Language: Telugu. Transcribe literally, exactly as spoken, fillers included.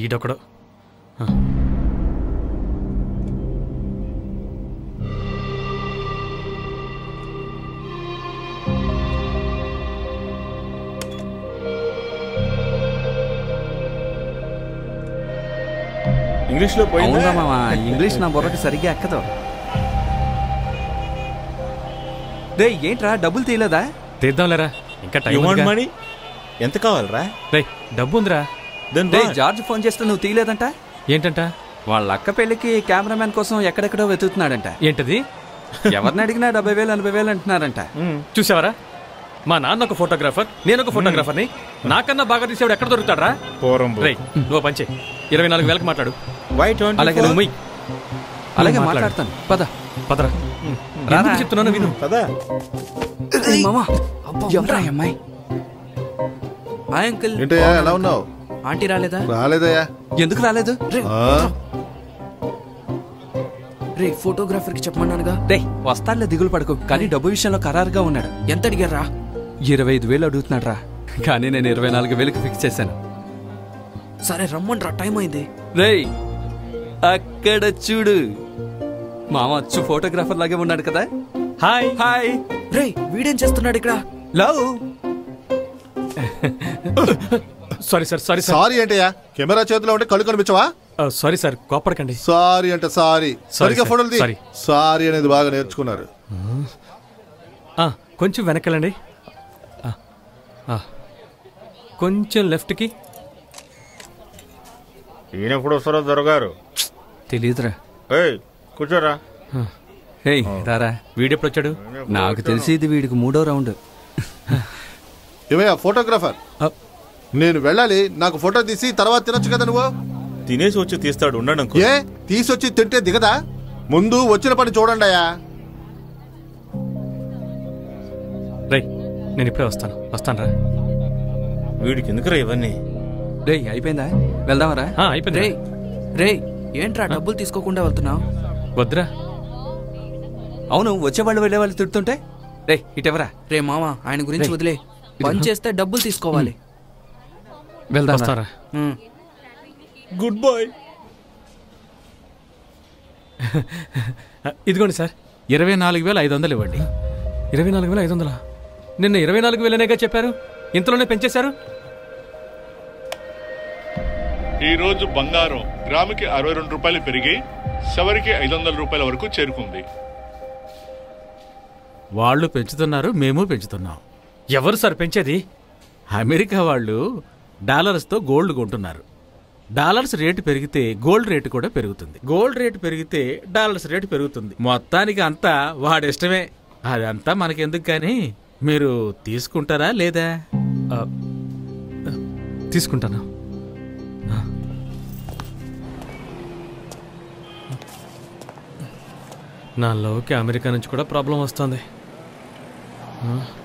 ఈడొకడు. ఇంగ్లీష్లో పోయిందా మామా? ఇంగ్లీష్ నా బుర్రకి సరిగ్గా ఎక్కదు. రే ఏంట్రా డబ్బులు తీయలేదా? తీద్దాంలేరా, ఇంకా టైం మనీ ఎంత కావాలరా? రే డబ్బు ఉందిరా. రే జార్జ్ ఫోన్ చేస్తే నువ్వు తీయలేదంట. ఏంటంట? వాళ్ళ అక్క పెళ్లికి కెమెరామెన్ కోసం ఎక్కడెక్కడో వెతుకుతున్నాడంట. ఏంటది? ఎవరిని అడిగినా డెబ్బై వేలు ఎనభై వేలు అంటున్నారంట. చూసావరా, మా నాన్న ఒక ఫోటోగ్రాఫర్, నేను ఒక ఫోటోగ్రాఫర్ని. నాకన్నా బాగా తీసేవాడు ఎక్కడ దొరుకుతాడా? నువ్వు పంచే ఇరవై నాలుగు వేలకు మాట్లాడు. అలాగే నువ్వు మొయ్. అలాగే మాట్లాడతాను. పద పదరా. చెప్తున్నాను విను. పదా మామా. అమ్మాయి అంకుల్ ఏంటయ్యా ఎలా ఉన్నావు? ఆంటీ రాలేదా? రాలేదయ్యా. ఎందుకు రాలేదు? రే ఫోటోగ్రాఫర్ కి చెప్పమన్నానుగా. రే వస్తాడులే, దిగులు పడకు. కానీ డబ్బు విషయంలో ఖరారుగా ఉన్నాడు. ఎంత అడిగారా? ఇరవై ఐదు వేలు అడుగుతున్నాడు రా. కానీ నేను ఇరవై నాలుగు వేలకు ఫిక్స్ చేశాను. సరే రమ్మండ్రా, టైం అయింది. రే అక్కడ చూడు, మామ అచ్చు ఫోటోగ్రాఫర్ లాగే ఉన్నాడు కదా. Hi hi. రే వీడేం చేస్తున్నాడు ఇక్కడ? Love. Sorry sir. Sorry sorry ఏంటయ్యా? కెమెరా చేతిలో ఉంటే కళ్ళు కనిపించవా? సారీ సార్, కోపడకండి. సారీ అంటే సారీ. సరిగ్గా ఫోటోలు తీ. సారీ సారీ అనేది బాగా నేర్చుకున్నారు. కొంచెం వెనకెళ్ళండి, కొంచెం లెఫ్ట్కి. ఈయన ఎప్పుడు వస్తారో దొరగారు? తెలీదురా. కూర్చోరా. రారా. వీడెప్పుడు వచ్చాడు? నాకు తెలిసి ఇది వీడికి మూడో రౌండ్. ఏమయ్యా ఫోటోగ్రాఫర్, నేను వెళ్ళాలి. నాకు ఫోటో తీసి తర్వాత తినొచ్చు కదా. నువ్వు తినేసి వచ్చి తీస్తాడు, ఉండడం. ఏ తీసొచ్చి తింటే దిగదా? ముందు వచ్చిన పని చూడండి అయ్యా. రే నేను ఇప్పుడే వస్తాను. వస్తాను రా. వీడికి ఎందుకురా ఇవన్నీ? రే అయిపోయిందా? వెళ్దామరా? అయిపోయింది. రే రే ఏంట్రా డబ్బులు తీసుకోకుండా వెళ్తున్నావు? వద్దురా. అవును, వచ్చేవాళ్ళు వెళ్ళే వాళ్ళు తిడుతుంటే. రే ఇటెవరా? రే మామా, ఆయన గురించి వదిలే. పని చేస్తే డబ్బులు తీసుకోవాలి. వెళ్దాం. వస్తారా? Good bye. ఇదిగోండి సార్, ఇరవై నాలుగు వేల ఐదు వందలు ఇవ్వండి. ఇరవై నాలుగు వేల ఐదు వందలా? నిన్న ఇరవై నాలుగు వేలనేగా చెప్పారు, ఇంతలోనే పెంచేశారు. ఈ రోజు బంగారం గ్రాముకి అరవై రెండు రూపాయలు పెరిగి చివరికి ఐదు వందల రూపాయల వరకు చేరుకుంది. వాళ్ళు పెంచుతున్నారు, మేము పెంచుతున్నాం. ఎవరు సార్ పెంచేది? అమెరికా వాళ్ళు డాలర్స్తో గోల్డ్ కొంటున్నారు. డాలర్స్ రేటు పెరిగితే గోల్డ్ రేటు కూడా పెరుగుతుంది. గోల్డ్ రేటు పెరిగితే డాలర్స్ రేటు పెరుగుతుంది. మొత్తానికి అంతా వాడిష్టమే. అదంతా మనకెందుకు కానీ మీరు తీసుకుంటారా లేదా? తీసుకుంటాను. నా లవ్కి అమెరికా నుంచి కూడా ప్రాబ్లం వస్తుంది.